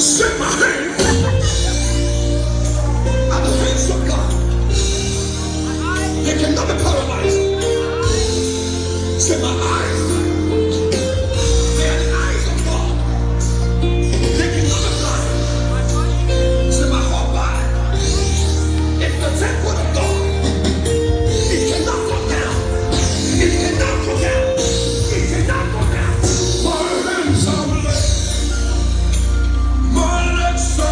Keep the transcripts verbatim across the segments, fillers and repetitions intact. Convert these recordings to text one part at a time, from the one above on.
Set my hand at the hands of God. They cannot be paralyzed. Set my eyes. They are the eyes of God. They cannot be blind. Set my whole body. It's the temple of God. It cannot go down. It cannot go down. It cannot go down. My hands are blessed. My legs are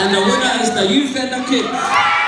And the winner is the youth and the kids.